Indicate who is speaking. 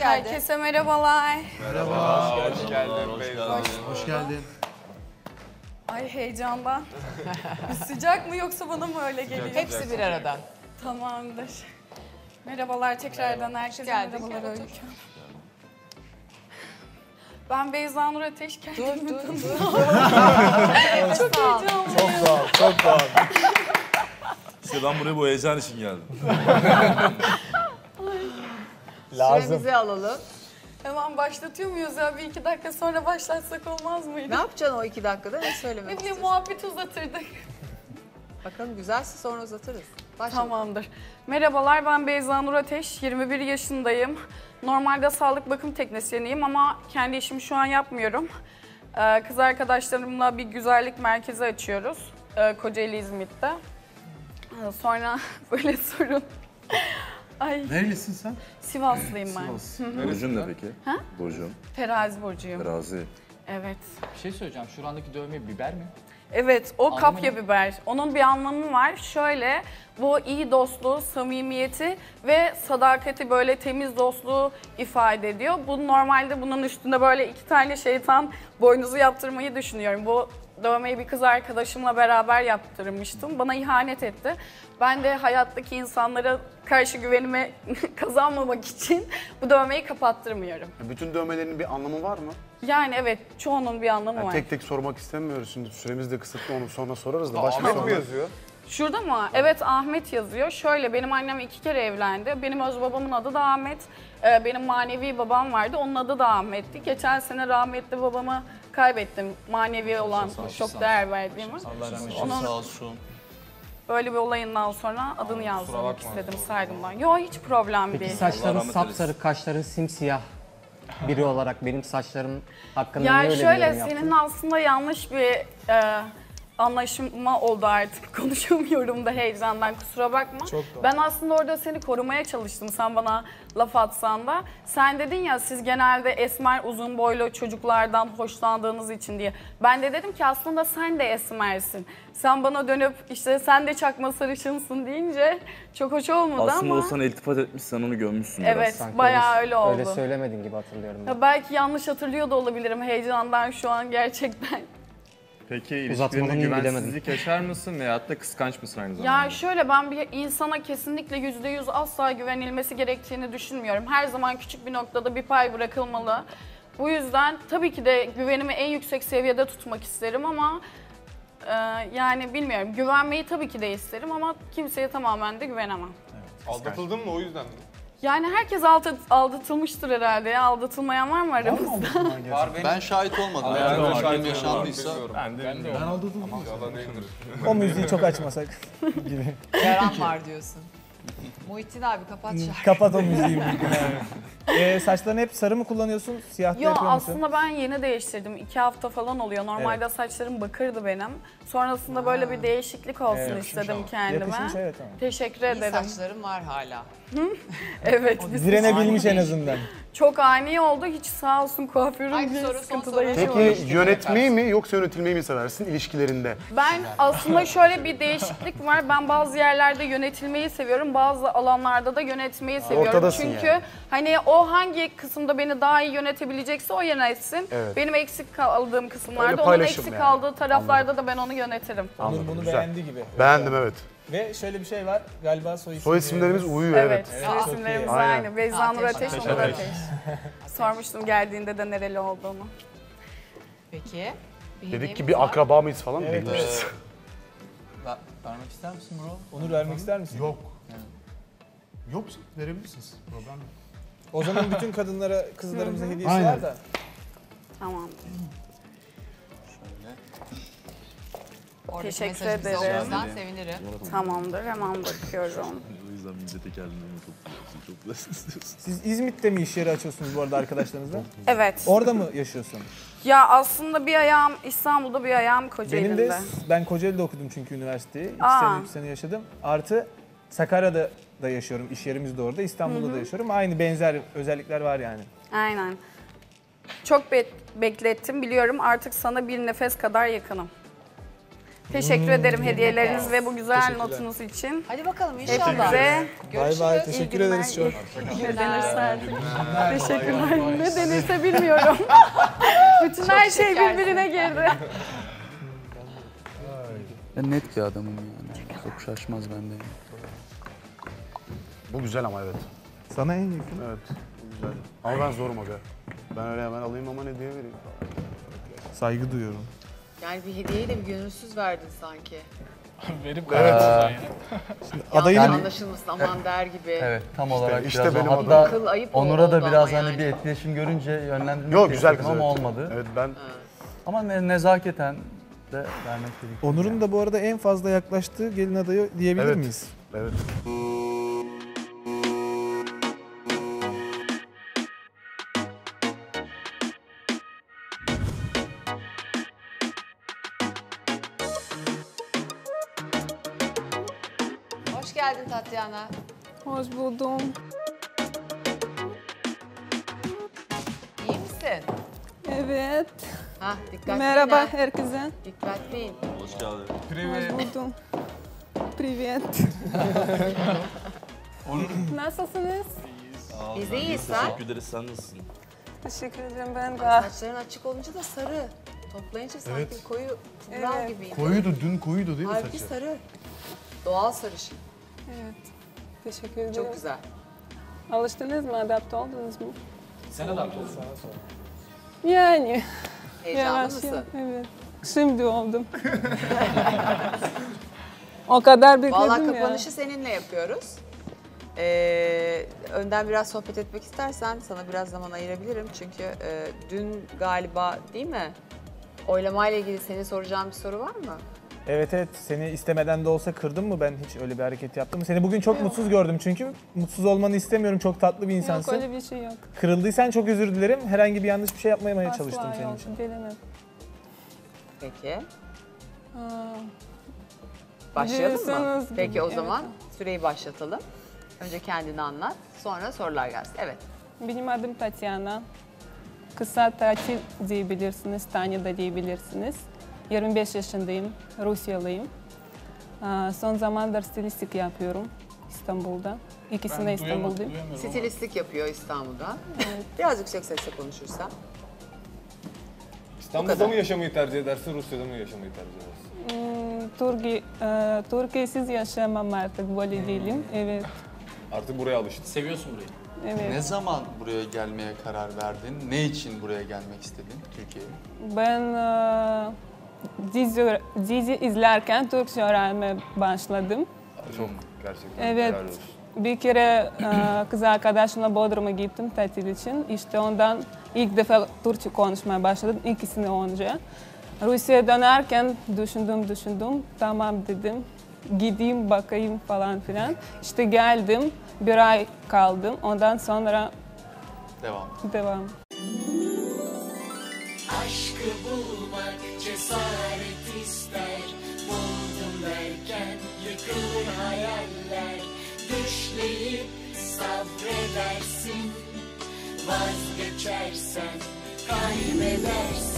Speaker 1: geldin.
Speaker 2: Herkese merhabalar.
Speaker 3: Merhaba, hoş geldin Beyza.
Speaker 4: Hoş geldin.
Speaker 2: Ay heyecandan. Sıcak mı yoksa bana mı öyle geliyor?
Speaker 1: Hepsi bir aradan.
Speaker 2: Tamamdır. Merhabalar tekrardan herkese
Speaker 1: geldin.
Speaker 2: merhabalar Öykü. Ben Beyza Nur Ateş
Speaker 1: Dur
Speaker 2: kendimi
Speaker 1: dur dur.
Speaker 2: çok heyecanlıyım.
Speaker 4: Çok sağ ol, çok sağ ol.
Speaker 3: İşte ben buraya bu heyecan için geldim.
Speaker 1: Süremizi alalım.
Speaker 2: Hemen başlatıyor muyuz ya? Bir iki dakika sonra başlatsak olmaz mıydı?
Speaker 1: Ne yapacaksın o 2 dakikada? Ne
Speaker 2: Ne
Speaker 1: söylemek
Speaker 2: bileyim
Speaker 1: istiyorsun?
Speaker 2: muhabbet uzatırdık.
Speaker 1: Bakalım güzelse sonra uzatırız. Başla.
Speaker 2: Tamamdır. Merhabalar, ben Beyza Nur Ateş, 21 yaşındayım. Normalde sağlık bakım teknisyeniyim ama kendi işimi şu an yapmıyorum. Kız arkadaşlarımla bir güzellik merkezi açıyoruz. Kocaeli İzmit'te. Sonra böyle sorun. Ay,
Speaker 4: Nerelisin sen?
Speaker 2: Sivaslıyım ben.
Speaker 3: Burcun ne peki?
Speaker 2: Ha?
Speaker 3: Burcun.
Speaker 2: Terazi burcuyum.
Speaker 3: Terazi.
Speaker 2: Evet.
Speaker 5: Bir şey söyleyeceğim. Şurandaki dövme biber mi?
Speaker 2: Evet, o
Speaker 5: Anlamı
Speaker 2: kapya
Speaker 5: ne?
Speaker 2: biber. Onun bir anlamı var. Şöyle, bu iyi dostluğu, samimiyeti ve sadakati, böyle temiz dostluğu ifade ediyor. Bu normalde bunun üstünde böyle 2 tane şeytan boynuzu yaptırmayı düşünüyorum. Bu dövmeyi bir kız arkadaşımla beraber yaptırmıştım. Bana ihanet etti. Ben de hayattaki insanlara karşı güvenimi kazanmamak için bu dövmeyi kapattırmıyorum.
Speaker 4: Bütün dövmelerin bir anlamı var mı?
Speaker 2: Yani evet, çoğunun bir anlamı
Speaker 4: Yani
Speaker 2: var.
Speaker 4: tek tek sormak istemiyoruz şimdi. Süremiz de kısıtlı, onu sonra sorarız da.
Speaker 3: Ahmet mi yazıyor?
Speaker 2: Şurada mı? Evet, Ahmet yazıyor. Şöyle, benim annem 2 kere evlendi. Benim öz babamın adı da Ahmet. Benim manevi babam vardı, onun adı da Ahmet'ti. Geçen sene rahmetli babamı kaybettim. Manevi olan, çok değer verdiğimi.
Speaker 5: Allah rahmet
Speaker 2: Onun
Speaker 5: eylesin. Sağ olsun.
Speaker 2: böyle bir olayından sonra adını yazdırmak istedim saygımdan. Yo, hiç problem değil.
Speaker 6: Saçların
Speaker 3: rahmet
Speaker 6: sapsarı, kaşların simsiyah biri olarak benim saçlarım hakkında
Speaker 2: Ya
Speaker 6: niye öyle bir
Speaker 2: şöyle,
Speaker 6: yorum yaptın?
Speaker 2: senin aslında yanlış bir anlaşılma oldu artık. Konuşamıyorum da heyecandan, kusura bakma. Ben aslında orada seni korumaya çalıştım, sen bana laf atsan da. Sen dedin ya, siz genelde esmer uzun boylu çocuklardan hoşlandığınız için diye. Ben de dedim ki aslında sen de esmersin. Sen bana dönüp işte sen de çakma sarışınsın deyince çok hoş olmadı
Speaker 3: Aslında
Speaker 2: ama.
Speaker 3: o sana iltifat etmiş, sen onu gömmüşsün
Speaker 2: Evet,
Speaker 3: biraz.
Speaker 6: Sanki
Speaker 2: bayağı öyle oldu.
Speaker 6: Öyle söylemedin gibi hatırlıyorum ben.
Speaker 2: Ya belki yanlış hatırlıyor da olabilirim heyecandan şu an gerçekten.
Speaker 7: Peki
Speaker 6: Uzatmanın
Speaker 7: ilişkilerinde
Speaker 6: iyi
Speaker 7: güvensizlik yaşar mısın veyahut da kıskanç mısın aynı zamanda?
Speaker 2: Ya şöyle, ben bir insana kesinlikle %100 asla güvenilmesi gerektiğini düşünmüyorum. Her zaman küçük bir noktada bir pay bırakılmalı. Bu yüzden tabii ki de güvenimi en yüksek seviyede tutmak isterim ama yani bilmiyorum, güvenmeyi tabii ki de isterim ama kimseye tamamen de güvenemem.
Speaker 8: Aldatıldın mı o yüzden mi?
Speaker 2: Yani herkes aldatılmıştır herhalde ya. Aldatılmayan var mı aramızda?
Speaker 9: Ben şahit olmadım.
Speaker 8: Ben de
Speaker 9: Eğer
Speaker 8: şahit
Speaker 9: böyle
Speaker 8: olmadım,
Speaker 9: yaşandıysa
Speaker 8: bilmiyorum.
Speaker 4: Ben aldatıldım.
Speaker 8: Yalan değildir.
Speaker 10: O müziği çok açmasak gibi.
Speaker 1: Yaran var diyorsun. Muhittin abi kapat şarkıyı.
Speaker 10: Kapat o müziği. Saçlarını hep sarı mı kullanıyorsun? Siyah da
Speaker 2: Yo,
Speaker 10: yapıyor musun?
Speaker 2: aslında ben yeni değiştirdim. 2 hafta falan oluyor. Normalde saçlarım bakırdı benim. Sonrasında böyle bir değişiklik olsun istedim kendime.
Speaker 10: Yakışmış, evet ama.
Speaker 2: Teşekkür
Speaker 1: İyi
Speaker 2: ederim.
Speaker 1: saçlarım var hala.
Speaker 2: Evet. biz
Speaker 10: Direnebilmiş en azından.
Speaker 2: çok ani oldu. Hiç sağ olsun kuaförüm
Speaker 1: Haydi
Speaker 2: bir
Speaker 1: soru, son
Speaker 2: sıkıntıda
Speaker 1: soru.
Speaker 2: yaşamadım.
Speaker 4: Peki yönetmeyi mi yoksa yönetilmeyi mi seversin ilişkilerinde?
Speaker 2: Ben aslında şöyle bir değişiklik var. Ben bazı yerlerde yönetilmeyi seviyorum. Bazı alanlarda da yönetmeyi seviyorum.
Speaker 4: ortadasın
Speaker 2: Çünkü
Speaker 4: yani.
Speaker 2: hani o hangi kısımda beni daha iyi yönetebilecekse o yönetsin.
Speaker 4: Evet.
Speaker 2: Benim eksik kaldığım
Speaker 4: Öyle
Speaker 2: kısımlarda, onun
Speaker 4: paylaşım
Speaker 2: eksik
Speaker 4: yani.
Speaker 2: kaldığı taraflarda da ben onu yönetirim.
Speaker 10: Onur bunu
Speaker 4: güzel.
Speaker 10: beğendi gibi.
Speaker 4: Beğendim, evet.
Speaker 10: Ve şöyle bir şey var. Galiba soy
Speaker 4: Soy isimlerimiz uyuyor,
Speaker 2: Evet,
Speaker 4: evet.
Speaker 2: soy
Speaker 10: çok
Speaker 2: isimlerimiz
Speaker 4: iyi. Aynen.
Speaker 2: aynı. Beyza Nur Ateş,
Speaker 1: Teşekkür
Speaker 2: Onur
Speaker 1: ederim.
Speaker 2: Ateş. Sormuştum geldiğinde de nereli olduğunu.
Speaker 1: Peki.
Speaker 4: Dedik ki bir akraba mıyız falan mı
Speaker 10: Evet,
Speaker 4: demişiz.
Speaker 5: Vermek ister misin bro?
Speaker 10: Onur vermek ister misin?
Speaker 4: Yok. Yok, verebilirsiniz. Problem yok.
Speaker 10: O zaman bütün kadınlara, kızlarımıza hediyesi
Speaker 4: Aynen.
Speaker 10: var da.
Speaker 2: Tamam.
Speaker 1: Oradaki
Speaker 2: Teşekkür
Speaker 1: mesajı bize
Speaker 2: ederim.
Speaker 1: okursan sevinirim.
Speaker 2: Tamamdır, hemen bakıyorum.
Speaker 3: O yüzden millete kendini topluyorsun. Çok basit istiyorsun.
Speaker 10: Siz İzmit'te mi iş yeri açıyorsunuz bu arada arkadaşlarınızla?
Speaker 2: Evet.
Speaker 10: Orada mı yaşıyorsun?
Speaker 2: Ya aslında bir ayağım İstanbul'da, bir ayağım
Speaker 10: Benim
Speaker 2: Kocaeli'nde.
Speaker 10: de, ben Kocaeli'de okudum çünkü üniversiteyi. 2
Speaker 2: Aa.
Speaker 10: sene, 3 sene yaşadım. Artı Sakarya'da da yaşıyorum. İş yerimiz de orada. İstanbul'da da yaşıyorum. Aynı benzer özellikler var yani.
Speaker 2: Aynen. Çok beklettim biliyorum, artık sana bir nefes kadar yakınım. Teşekkür ederim hediyeleriniz ve bu güzel notunuz için.
Speaker 1: Hadi bakalım inşallah.
Speaker 2: Hepinize
Speaker 10: Bay bay. Teşekkür
Speaker 2: İyi
Speaker 10: ederiz çok.
Speaker 2: ne denirse artık. Teşekkürler. Ne denirse bilmiyorum. Bütün her şey birbirine girdi.
Speaker 9: Ben net bir adamım yani. Çok şaşmaz bende.
Speaker 4: Bu güzel ama evet.
Speaker 10: Sana en yakın.
Speaker 4: Evet. Bu güzel. Ama ben zorum aga. Ben öyle hemen alayım ama hediye vereyim.
Speaker 10: Saygı duyuyorum.
Speaker 1: Yani bir hediyeyi de bir gönülsüz verdin sanki.
Speaker 5: Verip
Speaker 10: Adayını
Speaker 1: Anlaşılmasın aman der gibi.
Speaker 9: Evet, tam olarak
Speaker 4: işte
Speaker 9: biraz
Speaker 4: benim
Speaker 9: o.
Speaker 4: adım.
Speaker 9: Hatta
Speaker 1: Kıl ayıp
Speaker 9: Onur'a da
Speaker 1: oldu
Speaker 9: biraz
Speaker 1: ama
Speaker 9: hani
Speaker 1: yani.
Speaker 9: bir etkileşim görünce yönlendirmek
Speaker 4: Yok güzel
Speaker 9: istedim
Speaker 4: kız
Speaker 9: ama
Speaker 4: evet.
Speaker 9: olmadı.
Speaker 4: Evet ben
Speaker 9: Ama nezaketen de vermek gerekiyor.
Speaker 10: Onur'un da bu arada en fazla yaklaştığı gelin adayı diyebilir
Speaker 4: Evet.
Speaker 10: miyiz?
Speaker 4: evet.
Speaker 1: Hoş geldin Tatyana.
Speaker 2: Hoş buldum.
Speaker 1: İyi misin?
Speaker 2: Evet.
Speaker 1: Hah dikkatli
Speaker 2: Merhaba
Speaker 1: yine.
Speaker 2: herkese.
Speaker 1: Dikkatliyim.
Speaker 3: Hoş geldin.
Speaker 2: Hoş buldum. Привет. Nasılsınız?
Speaker 1: Biz de iyiyiz sen.
Speaker 3: Teşekkür ederiz. Sen nasılsın?
Speaker 2: Teşekkür ederim ben de.
Speaker 1: Saçların açık olunca da sarı. Toplayınca sanki koyu kumral
Speaker 2: Evet.
Speaker 1: gibiydi.
Speaker 4: Koyuydu dün koyuydu değil mi
Speaker 1: Halbuki
Speaker 4: saçı?
Speaker 1: sarı. Doğal sarışın.
Speaker 2: Evet. Teşekkür ederim.
Speaker 1: Çok güzel.
Speaker 2: Alıştınız mı? Adapte oldunuz mu?
Speaker 5: sen adapte olsun.
Speaker 2: Yani.
Speaker 1: Heyecanlı
Speaker 2: Yavaş
Speaker 1: mısın?
Speaker 2: yavaş. Evet. Şimdi oldum. O kadar bekledim
Speaker 1: Vallahi
Speaker 2: ya.
Speaker 1: kapanışı seninle yapıyoruz. Önden biraz sohbet etmek istersen sana biraz zaman ayırabilirim. Çünkü dün galiba değil mi? Oylamayla ilgili senin soracağın bir soru var mı?
Speaker 10: Evet evet. Seni istemeden de olsa kırdım mı? Ben hiç öyle bir hareket yaptım mı? Seni bugün çok mutsuz gördüm çünkü. Mutsuz olmanı istemiyorum. Çok tatlı bir
Speaker 2: Yok
Speaker 10: insansın.
Speaker 2: öyle bir şey yok.
Speaker 10: Kırıldıysan çok özür dilerim. Herhangi bir yanlış bir şey yapmamaya çalıştım
Speaker 2: Asla
Speaker 10: senin
Speaker 2: yok.
Speaker 10: için.
Speaker 2: Gelemem.
Speaker 1: Peki.
Speaker 2: Aa,
Speaker 1: Başlayalım mı?
Speaker 2: diyorsanız
Speaker 1: Peki o
Speaker 2: evet.
Speaker 1: zaman süreyi başlatalım. Önce kendini anlat. Sonra sorular gelsin. Evet.
Speaker 2: Benim adım Tatyana. Kısa tatil diyebilirsiniz, Tanya da diyebilirsiniz. 25 yaşındayım, Rusyalıyım. Son zamandır stilistik yapıyorum İstanbul'da. İkisine İstanbul'dayım.
Speaker 1: Stilistlik yapıyor İstanbul'da. Biraz yüksek sesle konuşursan.
Speaker 8: İstanbul'da mı yaşamayı tercih edersin, Rusya'da mı yaşamayı tercih edersin?
Speaker 2: Türkiye'siz yaşamam artık, böyle değilim. Evet,
Speaker 8: Artık buraya alıştın.
Speaker 5: Seviyorsun burayı.
Speaker 2: evet.
Speaker 9: Ne zaman buraya gelmeye karar verdin? Ne için buraya gelmek istedin Türkiye'ye?
Speaker 2: Ben dizi izlerken Türkçe öğrenmeye başladım.
Speaker 8: Çok gerçekten
Speaker 2: Evet.
Speaker 8: helal olsun.
Speaker 2: Bir kere kız arkadaşımla Bodrum'a gittim tatil için. İşte ondan ilk defa Türkçe konuşmaya başladım 2 sene önce. Rusya'ya dönerken düşündüm. Tamam dedim. Gideyim bakayım falan filan. İşte geldim. 1 ay kaldım. Ondan sonra devam.
Speaker 11: Aşkı bulmak cesaret ister. Buldum derken yıkılır hayaller. Düşleyip sabredersin. Vazgeçersen kaybedersin.